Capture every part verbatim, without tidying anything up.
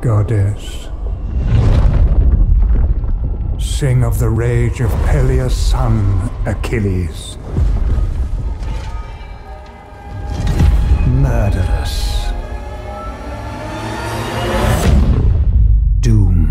goddess. Sing of the rage of Peleus' son, Achilles. Murderous. Doomed.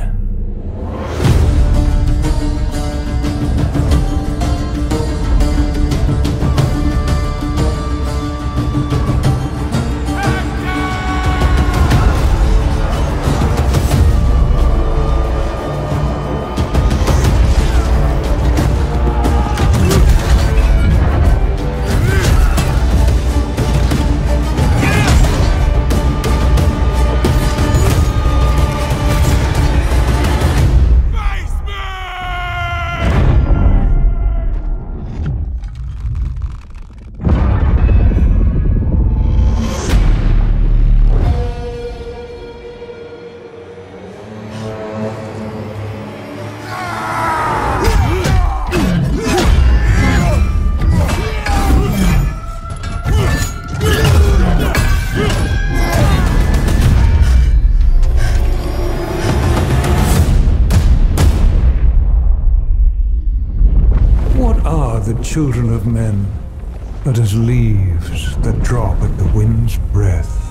The children of men, but as leaves that drop at the wind's breath.